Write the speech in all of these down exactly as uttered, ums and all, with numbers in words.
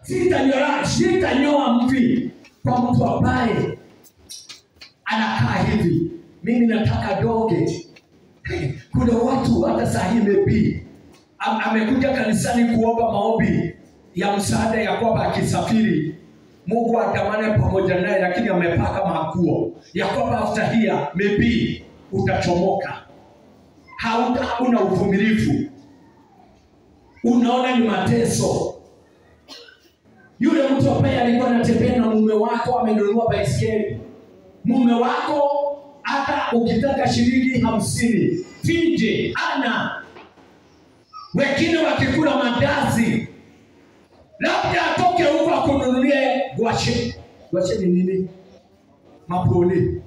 Sitanyoa, sitanyoa mvi kwa mtu ambaye anakaa hivi. Mimi nataka doge. Kuna watu hata saa hii maybe am, amekuja kanisani kuomba maombi ya msaada ya kwamba akisafiri Mungu atamane pamoja naye, lakini amepaka makuo ya kwamba after here maybe utachomoka. Hauna hauna uvumilivu. Unaona ni mateso. Yule mtu ambaye alikuwa anatembea na mume wako amenunua baiskeli. Mume wako hata ukitaka shilingi hamsini finje ana. Wengine wakikula mandazi labda atoke huko akununulie gwache. Gwache ni nini? Mapole.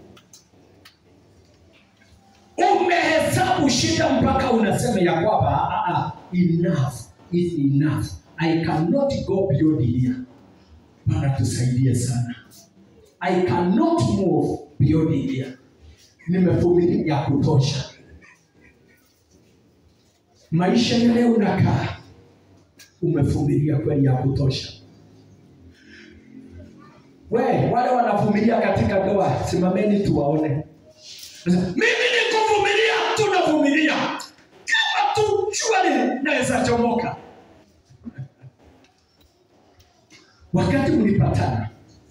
Umehesabu shida mpaka unasema ya kwamba ah ah enough is enough. I cannot go beyond here. Bwana tusaidie sana. I cannot move beyond here. Nimevumilia ya kutosha. Maisha ya leo unakaa umevumilia kweli ya kutosha. We, wale wanavumilia katika ndoa, simameni tuwaone. Mimi ni kuvumilia, tunavumilia. Kama tu jua naweza chomoka. Wakati mlipatana,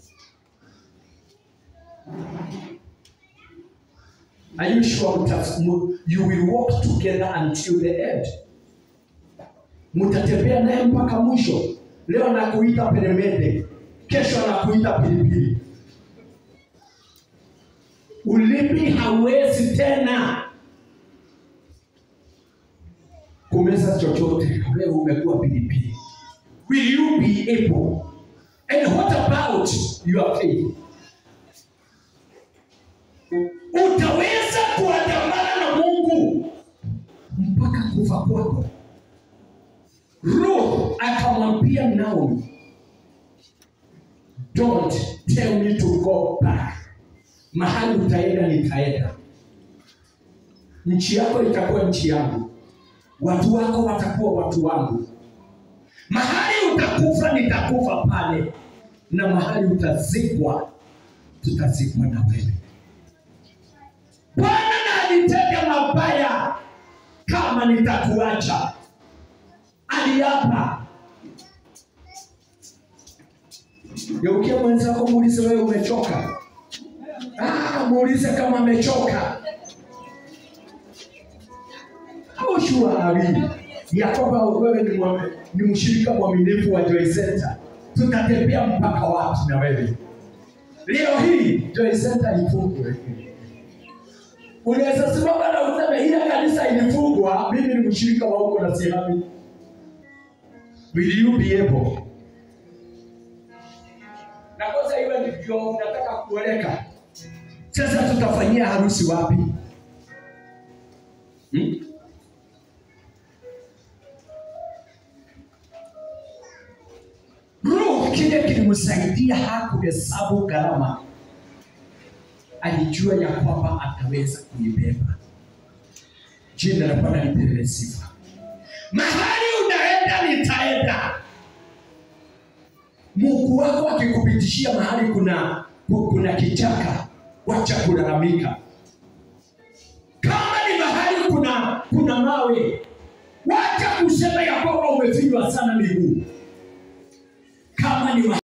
are you sure you will walk together until the end? Mtatembea naye mpaka mwisho. Leo nakuita peremende, kesho nakuita pilipili. Ulimi hawezi tena kumeza chochote. Leo umekuwa pilipili. Will you be able? And what about your faith? Utaweza kuandamana na Mungu mpaka kufa kwako? Ruth akamwambia Naomi, don't tell me to go back. Mahali utaenda nitaenda. Nchi yako itakuwa nchi yangu. Watu wako watakuwa watu wangu. Mahali utakufa nitakufa pale. Na mahali utazikwa tutazikwa na wewe. Bwana na alitenda mabaya kama nitakuacha. Aliapa. Geukia mwenzako muulize, wewe umechoka? Ah, muulize kama amechoka. Joshua ali ya kwamba wewe ni mwame, ni mshirika mwaminifu wa Joy Center. Tutatembea mpaka wapi na wewe? Leo hii Joy Center ifungwe. Unaweza simama na useme ile kanisa ilifungwa, mimi ni mshirika wa huko na sihami. Will you be able? Na kosa hiyo ndio unataka kueleka. Sasa tutafanyia harusi wapi? Hmm? Ruth kile kilimsaidia hakuhesabu gharama. Alijua ya kwamba ataweza kuibeba. Jina la Bwana lipewe sifa. Mahali unaenda nitaenda. Mungu wako akikupitishia mahali kuna kuna kichaka, wacha kulalamika. Kama ni mahali kuna kuna mawe, wacha kusema ya kwamba umefinywa sana miguu. Kama ni